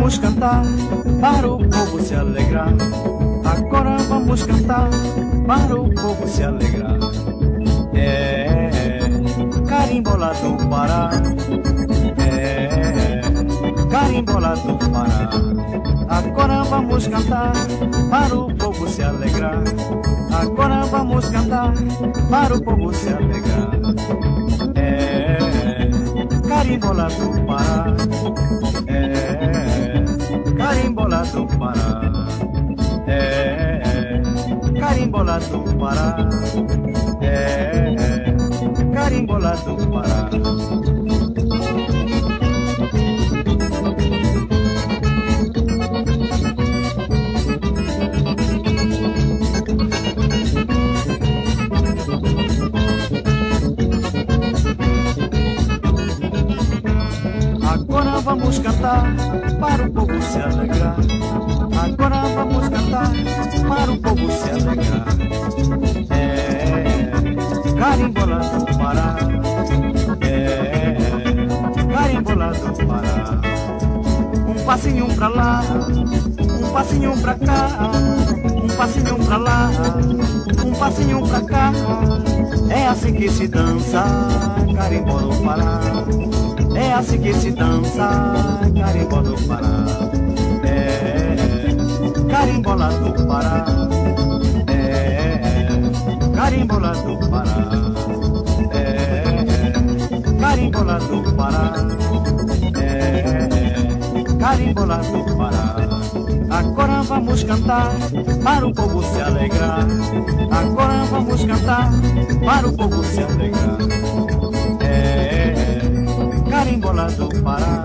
vamos cantar para o povo se alegrar. Agora vamos cantar para o povo se alegrar. Carimbola do Pará, carimbola do Pará. Agora vamos cantar para o povo se alegrar. Agora vamos cantar para o povo se alegrar. Carimbola do Pará, carimbola do Pará, carimbola do Pará, carimbola do Pará. Agora vamos cantar para o povo se alegrar. Agora vamos cantar para o povo se alegrar. Carimbola do Pará, carimbola do Pará. Um passinho pra lá, um passinho pra cá, um passinho pra lá, um passinho pra cá. É assim que se dança carimbó do Pará. É assim que se dança carimbó do Pará. Carimbola do Pará, carimbola do Pará, carimbola do Pará, carimbola do Pará. Agora vamos cantar para o povo se alegrar. Agora vamos cantar para o povo se alegrar. Carimbola do Pará,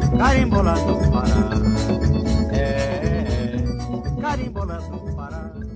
carimbola do Pará, carimbola do Pará.